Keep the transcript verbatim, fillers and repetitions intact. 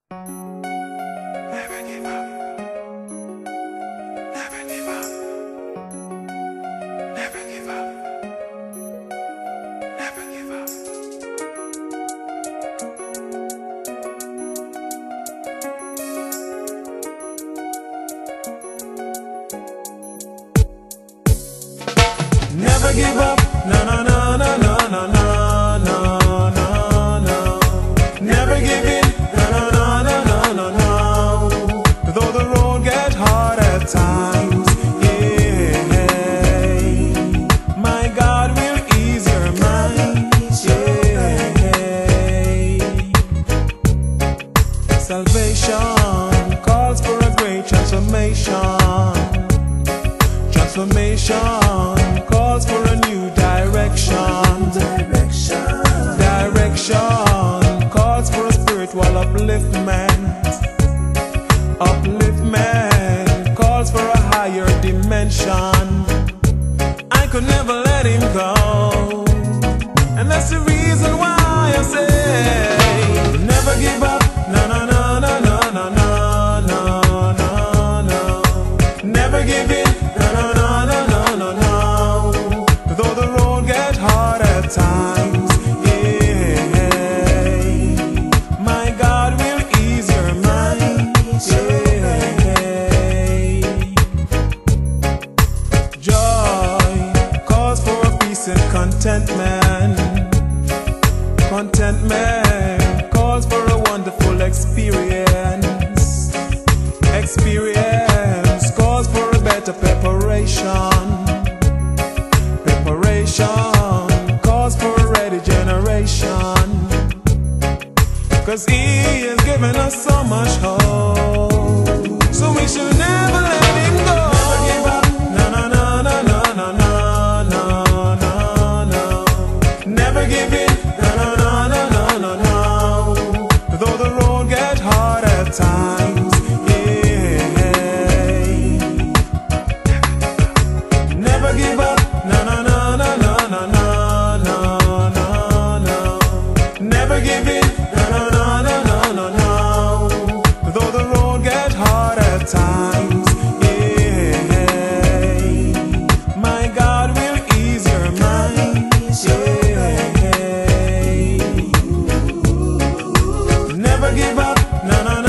Never give up. Never give up. Never give up. Never give up. Never give up. No, no, no, no, no, no, no, no, no, no. Never give in. No, no, no, no, no, no, no. Though the road get hard at times, yeah. My God will ease your mind, yeah. Salvation calls for a great transformation. Transformation calls for a new direction. Direction, direction calls for a spiritual upliftment. Upliftment calls for a higher dimension. I could never let him go, and that's the reason why I say never give up. No, no, no, no, no, no, no, no, no, no. Never give in. No, no, no, no, no, no, no. Though the road get hard at times, yeah. My God will ease your mind, yeah. Joy calls for a peace and contentment. Contentment calls for a wonderful experience. Experience calls for a better preparation. Preparation calls for a ready generation. Cause He has given us so much hope, so we should never let Him go. Never give up. No, no, no, no, no, no, no, no, no, no. Never give in. No, no, no, no, no, no, no. Though the road get hard at times, yeah. Never give up. No, no, no, no, no, no, no, no, no, no. Never give in. No, no, no, no, no, no, no. Though the road get hard at times, yeah. My God will ease your mind, yeah. Never give up. No, no, no.